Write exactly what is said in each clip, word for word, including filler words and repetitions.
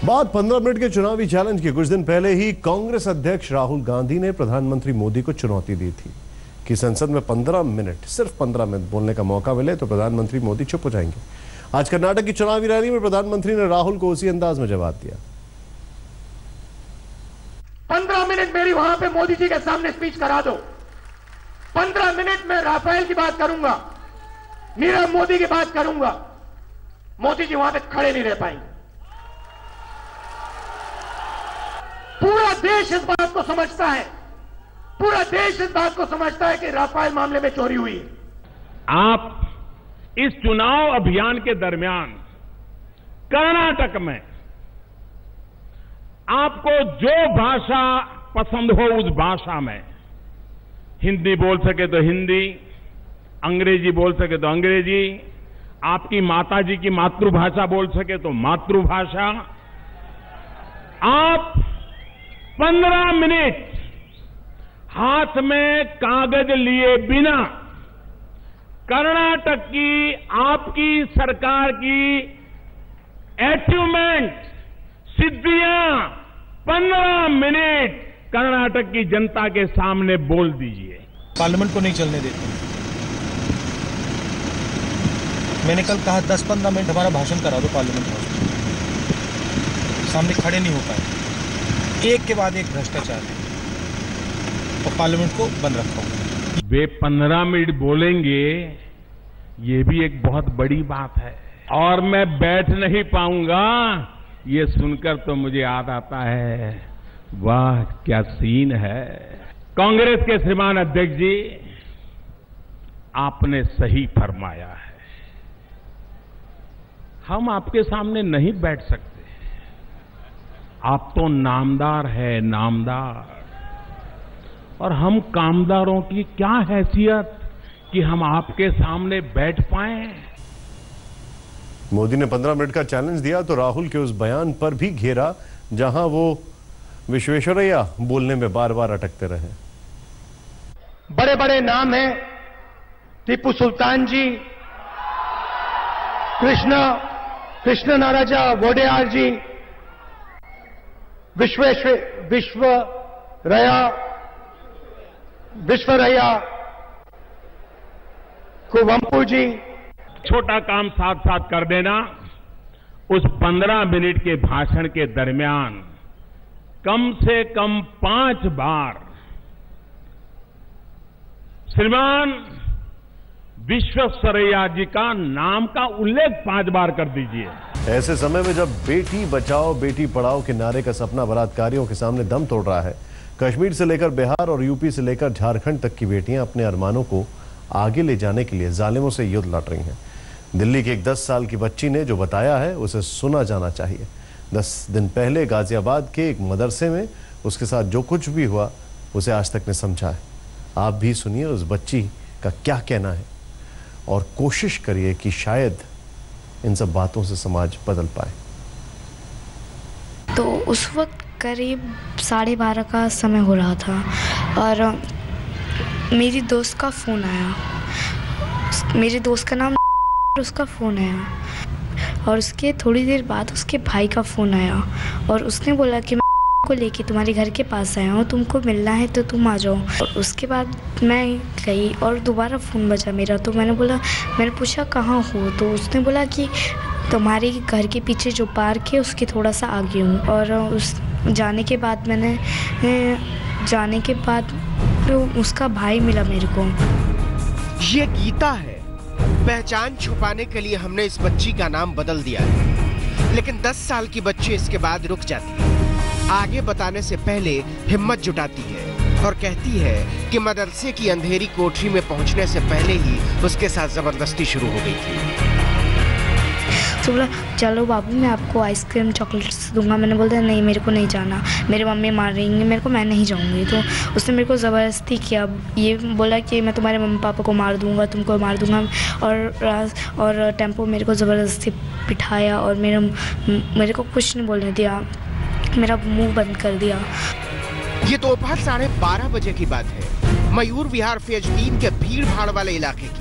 बाद पंद्रह मिनट के चुनावी चैलेंज के कुछ दिन पहले ही कांग्रेस अध्यक्ष राहुल गांधी ने प्रधानमंत्री मोदी को चुनौती दी थी कि संसद में पंद्रह मिनट सिर्फ पंद्रह मिनट बोलने का मौका मिले तो प्रधानमंत्री मोदी चुप हो जाएंगे। आज कर्नाटक की चुनावी रैली में प्रधानमंत्री ने राहुल को उसी अंदाज में जवाब दिया। पंद्रह मिनट मेरी वहां पे मोदी जी के सामने स्पीच करा दो। पंद्रह मिनट में राफेल की बात करूंगा, नीरव मोदी की बात करूंगा। मोदी जी वहां पे खड़े नहीं रह पाएंगे। पूरा देश इस बात को समझता है, पूरा देश इस बात को समझता है कि राफेल मामले में चोरी हुई है। आप इस चुनाव अभियान के दरमियान कर्नाटक में आपको जो भाषा पसंद हो उस भाषा में, हिंदी बोल सके तो हिंदी, अंग्रेजी बोल सके तो अंग्रेजी, आपकी माताजी की मातृभाषा बोल सके तो मातृभाषा, आप पंद्रह मिनट हाथ में कागज लिए बिना कर्नाटक की आपकी सरकार की अचीवमेंट, सिद्धियां पंद्रह मिनट कर्नाटक की जनता के सामने बोल दीजिए। पार्लियामेंट को नहीं चलने देते। मैंने कल कहा दस पंद्रह मिनट हमारा भाषण करा दो पार्लियामेंट हाउस में, सामने खड़े नहीं हो पाए। एक के बाद एक भ्रष्टाचार है और पार्लियामेंट को बंद रखा। वे पंद्रह मिनट बोलेंगे, ये भी एक बहुत बड़ी बात है और मैं बैठ नहीं पाऊंगा। ये सुनकर तो मुझे याद आता है, वाह क्या सीन है। कांग्रेस के श्रीमान अध्यक्ष जी, आपने सही फरमाया है, हम आपके सामने नहीं बैठ सकते। आप तो नामदार है, नामदार, और हम कामदारों की क्या हैसियत कि हम आपके सामने बैठ पाए। मोदी ने पंद्रह मिनट का चैलेंज दिया तो राहुल के उस बयान पर भी घेरा जहां वो विश्वेश्वरैया बोलने में बार बार अटकते रहे। बड़े बड़े नाम हैं, टीपू सुल्तान जी, कृष्ण कृष्ण नाराजा वोडेयार जी, विश्वेश्वर विश्वरैया विश्वरैया कुवेंपु जी। छोटा काम साथ साथ कर देना। उस पंद्रह मिनट के भाषण के दरमियान कम से कम पांच बार श्रीमान विश्वेश्वरैया जी का नाम का उल्लेख पांच बार कर दीजिए। ऐसे समय में जब बेटी बचाओ बेटी पढ़ाओ के नारे का सपना बलात्कारियों के सामने दम तोड़ रहा है, कश्मीर से लेकर बिहार और यूपी से लेकर झारखंड तक की बेटियां अपने अरमानों को आगे ले जाने के लिए जालिमों से युद्ध लड़ रही हैं। दिल्ली की एक दस साल की बच्ची ने जो बताया है उसे सुना जाना चाहिए। दस दिन पहले गाजियाबाद के एक मदरसे में उसके साथ जो कुछ भी हुआ उसे आज तक ने समझा है। आप भी सुनिए उस बच्ची का क्या कहना है और कोशिश करिए कि शायद इन सब बातों से समाज बदल पाए। तो उस वक्त करीब साढ़े बारह का समय हो रहा था और मेरी दोस्त का फ़ोन आया। मेरे दोस्त का नाम, उसका फ़ोन आया और उसके थोड़ी देर बाद उसके भाई का फ़ोन आया और उसने बोला कि मैं को लेके तुम्हारे घर के पास आया हूँ, तुमको मिलना है तो तुम आ जाओ। और उसके बाद मैं गई और दोबारा फ़ोन बजा मेरा, तो मैंने बोला मैंने पूछा कहाँ हो, तो उसने बोला कि तुम्हारे घर के पीछे जो पार्क है उसके थोड़ा सा आगे हूँ। और उस जाने के बाद मैंने जाने के बाद तो उसका भाई मिला मेरे को। ये गीता है। पहचान छुपाने के लिए हमने इस बच्ची का नाम बदल दिया है, लेकिन दस साल की बच्ची इसके बाद रुक जाती है। आगे बताने से पहले हिम्मत जुटाती है और कहती है कि मदरसे की अंधेरी कोठरी में पहुंचने से पहले ही उसके साथ जबरदस्ती शुरू हो गई थी। तो बोला चलो बाबू मैं आपको आइसक्रीम चॉकलेट्स दूंगा। मैंने बोला नहीं मेरे को नहीं जाना, मेरे मम्मी मार रही मेरे को, मैं नहीं जाऊंगी। तो उसने मेरे को ज़बरदस्ती किया, ये बोला कि मैं तुम्हारे मम्मी पापा को मार दूंगा, तुमको मार दूंगा। और और टेम्पो मेरे को ज़बरदस्ती बिठाया और मेरे मेरे को कुछ नहीं बोलने दिया, मेरा मुंह बंद कर दिया। ये दोपहर साढ़े बारह बजे की बात है, मयूर विहार फेज तीन के भीड़ भाड़ वाले इलाके की।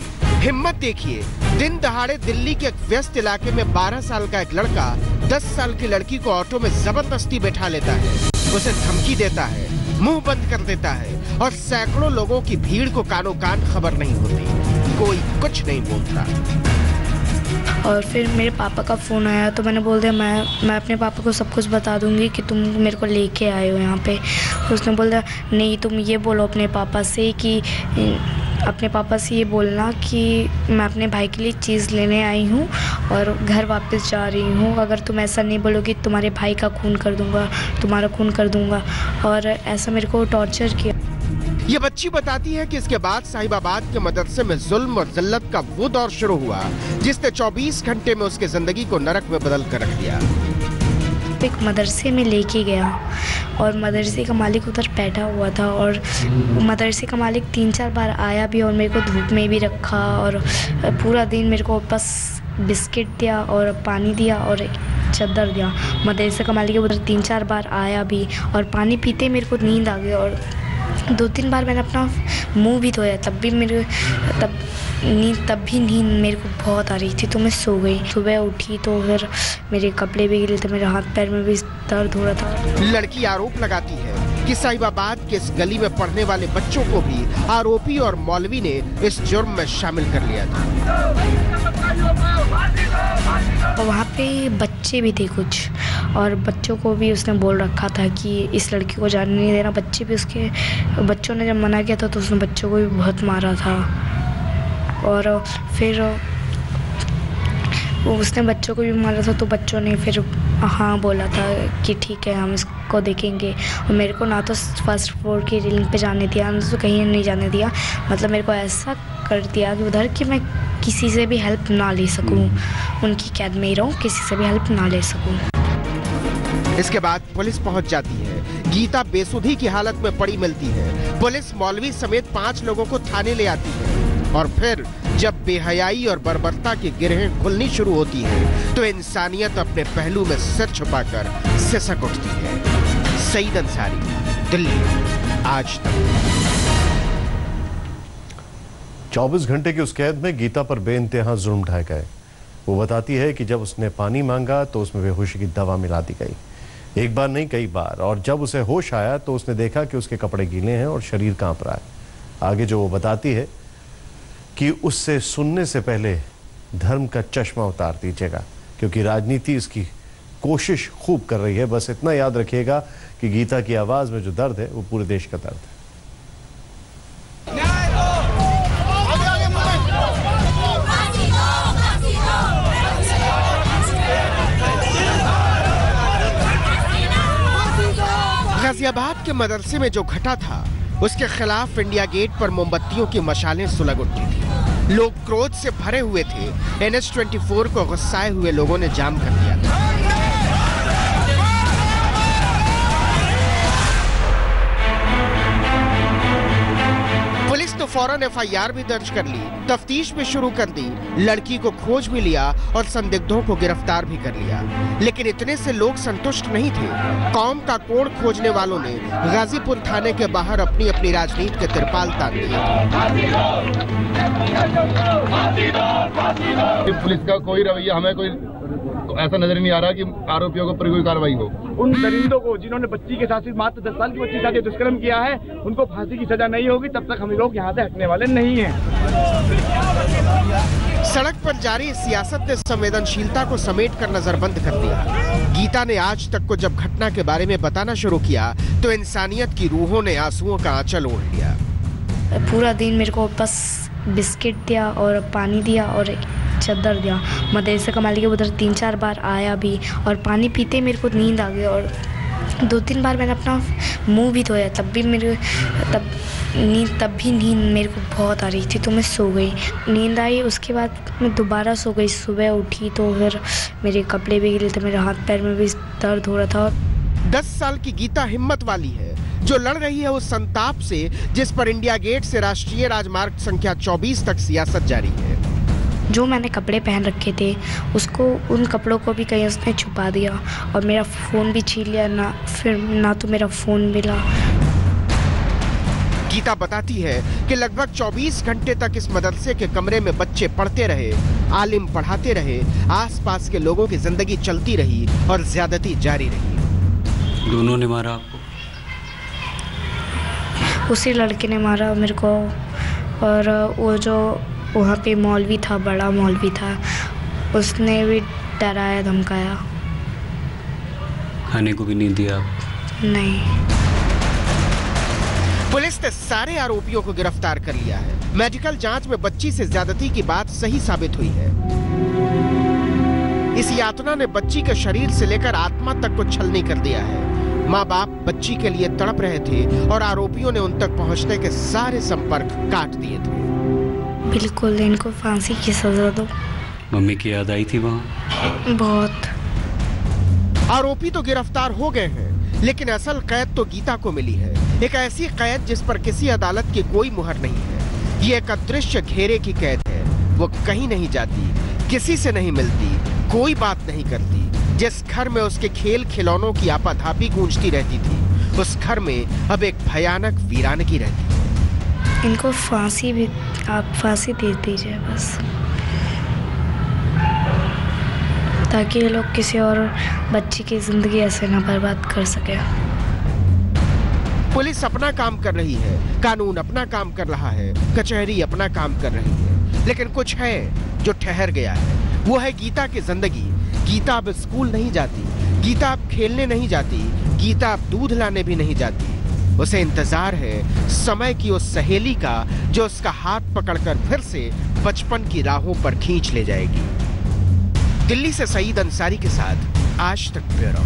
हिम्मत देखिए, दिन दहाड़े दिल्ली के एक व्यस्त इलाके में बारह साल का एक लड़का दस साल की लड़की को ऑटो में जबरदस्ती बैठा लेता है, उसे धमकी देता है, मुंह बंद कर देता है और सैकड़ों लोगों की भीड़ को कानों कान खबर नहीं होती, कोई कुछ नहीं बोलता। और फिर मेरे पापा का फ़ोन आया तो मैंने बोल दिया मैं मैं अपने पापा को सब कुछ बता दूंगी कि तुम मेरे को लेके आए हो यहाँ पे। उसने बोल दिया नहीं, तुम ये बोलो अपने पापा से कि अपने पापा से ये बोलना कि मैं अपने भाई के लिए चीज़ लेने आई हूँ और घर वापस जा रही हूँ। अगर तुम ऐसा नहीं बोलोगे तुम्हारे भाई का खून कर दूँगा, तुम्हारा खून कर दूँगा। और ऐसा मेरे को टॉर्चर किया। ये बच्ची बताती है कि इसके बाद साहिबाबाद के मदरसे में जुल्म और जिल्लत का वो दौर शुरू हुआ जिसने चौबीस घंटे में उसके जिंदगी को नरक में बदल कर रख दिया। एक मदरसे में लेके गया और मदरसे का मालिक उधर बैठा हुआ था और मदरसे का मालिक तीन चार बार आया भी और मेरे को धूप में भी रखा और पूरा दिन मेरे को बस बिस्किट दिया और पानी दिया और चादर दिया। मदरसे का मालिक उधर तीन चार बार आया भी और पानी पीते मेरे को नींद आ गई और दो तीन बार मैंने अपना मुंह भी धोया, तब भी मेरे तब नींद तब भी नींद मेरे को बहुत आ रही थी तो मैं सो गई। सुबह उठी तो फिर मेरे कपड़े भी गिले थे, मेरे हाथ पैर में भी दर्द हो रहा था। लड़की आरोप लगाती है कि साहिबाबाद के इस गली में पढ़ने वाले बच्चों को भी आरोपी और मौलवी ने इस जुर्म में शामिल कर लिया था। और वहाँ पे बच्चे भी थे कुछ और बच्चों को भी उसने बोल रखा था कि इस लड़की को जाने नहीं देना। बच्चे भी उसके बच्चों ने जब मना किया था तो उसने बच्चों को भी बहुत मारा था। और फिर उसने बच्चों को भी मारा था तो बच्चों ने फिर हाँ बोला था कि ठीक है हम इसको देखेंगे। और मेरे को ना तो फर्स्ट फ्लोर की रेलिंग पे जाने दिया, ना तो कहीं नहीं जाने दिया। मतलब मेरे को ऐसा कर दिया कि उधर कि मैं किसी से भी हेल्प ना ले सकूं, उनकी कैद में ही रहूं, किसी से भी हेल्प ना ले सकूं। इसके बाद पुलिस पहुंच जाती है। गीता बेसुधी की हालत में पड़ी मिलती है। पुलिस मौलवी समेत पांच लोगों को थाने ले आती है और फिर जब बेहयाई और बर्बरता की गिरहें खुलनी शुरू होती है तो इंसानियत अपने पहलू में सिर छुपाकर सिसक उठती है। सईद अंसारी, दिल्ली, आज तक। चौबीस घंटे की उस कैद में गीता पर बेइंतहा जुल्म ढाए गए। वो बताती है कि जब उसने पानी मांगा तो उसमें बेहोशी की दवा मिला दी गई, एक बार नहीं कई बार। और जब उसे होश आया तो उसने देखा कि उसके कपड़े गीले हैं और शरीर कांप रहा है। आगे जो वो बताती है कि उससे सुनने से पहले धर्म का चश्मा उतार दीजिएगा, क्योंकि राजनीति इसकी कोशिश खूब कर रही है। बस इतना याद रखिएगा कि गीता की आवाज में जो दर्द है वो पूरे देश का दर्द है। गाजियाबाद के मदरसे में जो घटा था उसके खिलाफ इंडिया गेट पर मोमबत्तियों की मशालें सुलग उठी थी। लोग क्रोध से भरे हुए थे। एन एच चौबीस को गुस्साए हुए लोगों ने जाम कर दिया था। पुलिस तो फौरन एफ आई आर भी दर्ज कर ली, तफ्तीश भी शुरू कर दी, लड़की को खोज भी लिया और संदिग्धों को गिरफ्तार भी कर लिया। लेकिन इतने से लोग संतुष्ट नहीं थे। कौम का कोण खोजने वालों ने गाजीपुर थाने के बाहर अपनी अपनी राजनीति के तिरपाल तान दिए। पुलिस का कोई रवैया हमें कोई ऐसा नजर नहीं आ रहा कि आरोपियों के ऊपर कोई कार्रवाई हो। उन दरिंदों को जिन्होंने बच्ची के साथ मात्र दस साल की बच्ची के साथ दुष्कर्म किया है, उनको फांसी की सजा नहीं होगी तब तक हम लोग यहाँ से हटने वाले नहीं हैं। सड़क पर जारी सियासत ने संवेदनशीलता को समेट कर नजरबंद कर दिया। गीता ने आज तक को जब घटना के बारे में बताना शुरू किया तो इंसानियत की रूहों ने आंसुओं का आंचल ओढ़ लिया। पूरा दिन मेरे को बस बिस्किट दिया और पानी दिया और चादर दिया। मदरसे का मालिक उधर तीन चार बार आया भी और पानी पीते मेरे को नींद आ गई और दो तीन बार मैंने अपना मुंह भी धोया, तब भी मेरे तब नींद तब भी नींद मेरे को बहुत आ रही थी तो मैं सो गई। नींद आई, उसके बाद मैं दोबारा सो गई। सुबह उठी तो फिर मेरे कपड़े भी गिले थे, मेरे हाथ पैर में भी दर्द हो रहा था। दस साल की गीता हिम्मत वाली है जो लड़ रही है उस संताप से जिस पर इंडिया गेट से राष्ट्रीय राजमार्ग संख्या चौबीस तक सियासत जारी है। जो मैंने कपड़े पहन रखे थे उसको उन कपड़ों को भी कहीं उसने छुपा दिया और मेरा फ़ोन भी छीन लिया। ना फिर ना तो मेरा फ़ोन मिला। गीता बताती है कि लगभग चौबीस घंटे तक इस मदरसे के कमरे में बच्चे पढ़ते रहे, आलिम पढ़ाते रहे, आसपास के लोगों की जिंदगी चलती रही और ज्यादती जारी रही। दोनों ने मारा आपको? उसी लड़के ने मारा मेरे को, और वो जो वहाँ पे मौलवी था, बड़ा मौलवी था, उसने भी डराया धमकाया। खाने को भी नहीं दिया आप? नहीं। पुलिस ने सारे आरोपियों को गिरफ्तार कर लिया है। मेडिकल जांच में बच्ची से ज्यादती की बात सही साबित हुई है। इस यातना ने बच्ची के शरीर से लेकर आत्मा तक को छलनी कर दिया है। माँ बाप बच्ची के लिए तड़प रहे थे और आरोपियों ने उन तक पहुंचने के सारे संपर्क काट दिए थे। बिल्कुल, इनको फांसी की सजा दो। मम्मी की याद आई थी वहाँ? बहुत। आरोपी तो गिरफ्तार हो गए हैं, लेकिन असल कैद तो गीता को मिली है। एक ऐसी कैद जिस पर किसी अदालत की कोई मुहर नहीं है। ये एक अदृश्य घेरे की कैद है। वो कहीं नहीं जाती, किसी से नहीं मिलती, कोई बात नहीं करती। जिस घर में उसके खेल खिलौनों की आपाधापी गूंजती रहती थी, उस घर में अब एक भयानक वीरानगी रहती है। इनको फांसी भी, आप फांसी दे दीजिए बस, ताकि ये लोग किसी और बच्ची की जिंदगी ऐसे ना बर्बाद कर सके। पुलिस अपना काम कर रही है, कानून अपना काम कर रहा है, कचहरी अपना काम कर रही है, लेकिन कुछ है जो ठहर गया है। वो है गीता की जिंदगी। गीता अब स्कूल नहीं जाती, गीता अब खेलने नहीं जाती, गीता अब दूध लाने भी नहीं जाती। उसे इंतजार है समय की उस सहेली का जो उसका हाथ पकड़कर फिर से बचपन की राहों पर खींच ले जाएगी। दिल्ली से सईद अंसारी के साथ आज तक ब्यूरो।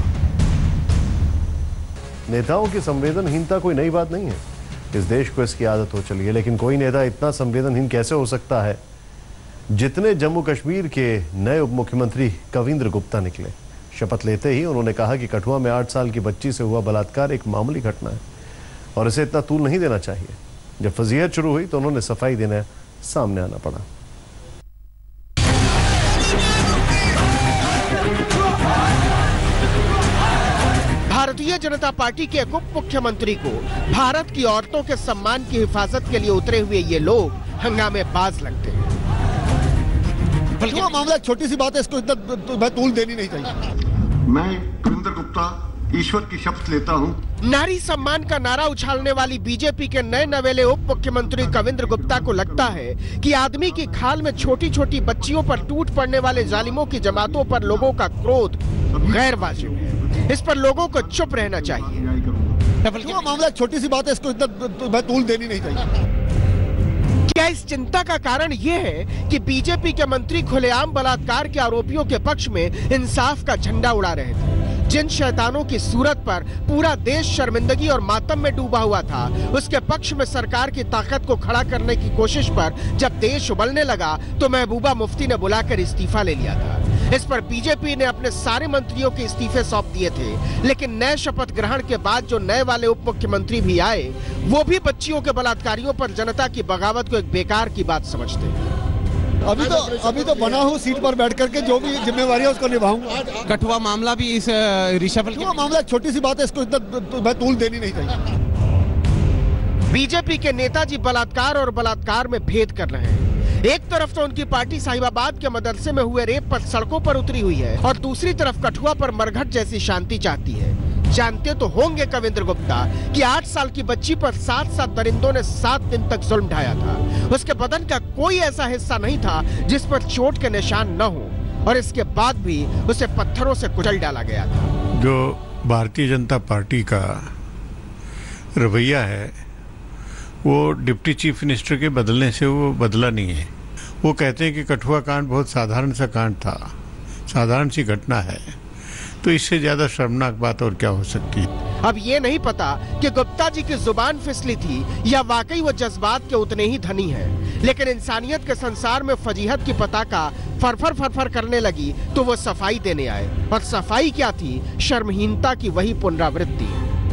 नेताओं की संवेदनहीनता कोई नई बात नहीं है, इस देश को इसकी आदत हो चली है। लेकिन कोई नेता इतना संवेदनहीन कैसे हो सकता है जितने जम्मू कश्मीर के नए उप मुख्यमंत्री कविंद्र गुप्ता निकले। शपथ लेते ही उन्होंने कहा कि कठुआ में आठ साल की बच्ची से हुआ बलात्कार एक मामूली घटना है और इसे इतना तूल नहीं देना चाहिए। जब फजीहत शुरू हुई तो उन्होंने सफाई देने सामने आना पड़ा। भारतीय जनता पार्टी के एक उप मुख्यमंत्री को भारत की औरतों के सम्मान की हिफाजत के लिए उतरे हुए ये लोग हंगामेबाज लगते हैं। बल्कि मामला छोटी सी बात है, इसको इतना तूल देनी नहीं चाहिए। मैं कविंद्र गुप्ता ईश्वर की शपथ लेता हूं। नारी सम्मान का नारा उछालने वाली बीजेपी के नए नवेले उप मुख्यमंत्री कविंद्र गुप्ता को लगता है कि आदमी की खाल में छोटी छोटी बच्चियों पर टूट पड़ने वाले जालिमों की जमातों पर लोगों का क्रोध गैर वाजिब है। इस पर लोगों को चुप रहना चाहिए। बल्कि मामला छोटी सी बात है, इसको इतना तूल देनी नहीं चाहिए। क्या इस चिंता का कारण यह है कि बीजेपी के मंत्री खुलेआम बलात्कार के आरोपियों के पक्ष में इंसाफ का झंडा उड़ा रहे थे? जिन शैतानों की सूरत पर पूरा देश शर्मिंदगी और मातम में डूबा हुआ था, उसके पक्ष में सरकार की ताकत को खड़ा करने की कोशिश पर जब देश उबलने लगा तो महबूबा मुफ्ती ने बुलाकर इस्तीफा ले लिया था। इस पर बीजेपी ने अपने सारे मंत्रियों के इस्तीफे सौंप दिए थे, लेकिन नए शपथ ग्रहण के बाद जो नए वाले उप मुख्यमंत्री भी आए, वो भी बच्चियों के बलात्कारियों पर जनता की बगावत को एक बेकार की बात समझते हैं। अभी तो अभी तो बना हूँ सीट पर बैठ करके जो भी जिम्मेवारी है उसको निभाऊंगा। कठुआ मामला भी इस रिशफल के मामला छोटी सी बात है, इसको इतना तूल देनी नहीं चाहिए। बीजेपी के नेताजी बलात्कार और बलात्कार में भेद कर रहे हैं। एक तरफ तो उनकी पार्टी साहिबाबाद के मदरसे में हुए रेप पर सड़कों पर उतरी हुई है और दूसरी तरफ कठुआ पर मरघट जैसी शांति चाहती है। जानते तो होंगे कविंद्र गुप्ता कि आठ साल की बच्ची पर सात सात दरिंदों ने सात दिन तक जुल्म ढाया था। उसके बदन का कोई ऐसा हिस्सा नहीं था जिस पर चोट के निशान न हो, और इसके बाद भी उसे पत्थरों से कुचल डाला गया था। जो भारतीय जनता पार्टी का रवैया है वो डिप्टी चीफ मिनिस्टर के बदलने से वो बदला नहीं है। वो कहते हैं कि कठुआ कांड बहुत साधारण सा कांड था, साधारण सी घटना है, तो इससे ज्यादा शर्मनाक बात और क्या हो सकती है। अब ये नहीं पता कि गुप्ता जी की जुबान फिसली थी या वाकई वो जज्बात के उतने ही धनी हैं, लेकिन इंसानियत के संसार में फजीहत की पताका फरफर फरफर करने लगी तो वो सफाई देने आए, और सफाई क्या थी? शर्महीनता की वही पुनरावृत्ति।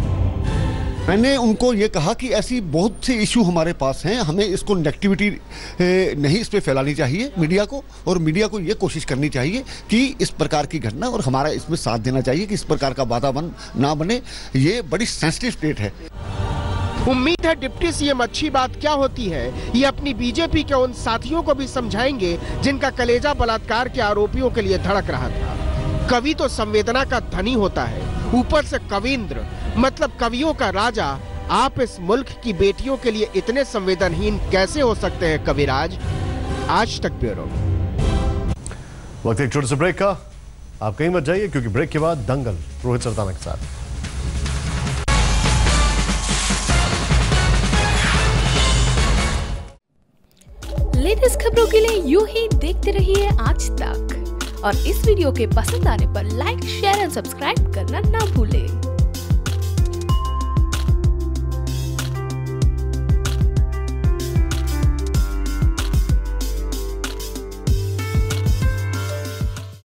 मैंने उनको ये कहा कि ऐसी बहुत से इशू हमारे पास हैं, हमें इसको नेगेटिविटी नहीं इस पे फैलानी चाहिए मीडिया को, और मीडिया को ये कोशिश करनी चाहिए कि इस प्रकार की घटना और हमारा इसमें साथ देना चाहिए कि इस प्रकार का वातावरण ना बने। ये बड़ी सेंसिटिव स्टेट है। उम्मीद है डिप्टी सीएम अच्छी बात क्या होती है ये अपनी बीजेपी के उन साथियों को भी समझाएंगे जिनका कलेजा बलात्कार के आरोपियों के लिए धड़क रहा था। कवि तो संवेदना का धनी होता है, ऊपर से कविंद्र मतलब कवियों का राजा। आप इस मुल्क की बेटियों के लिए इतने संवेदनहीन कैसे हो सकते हैं कविराज? आज तक ब्यूरो। वक्त एक छोटे से ब्रेक का, आप कहीं मत जाइए क्योंकि ब्रेक के बाद दंगल रोहित सरताना के साथ। लेटेस्ट खबरों के लिए यूं ही देखते रहिए आज तक और इस वीडियो के पसंद आने पर लाइक शेयर एंड सब्सक्राइब करना ना भूलें।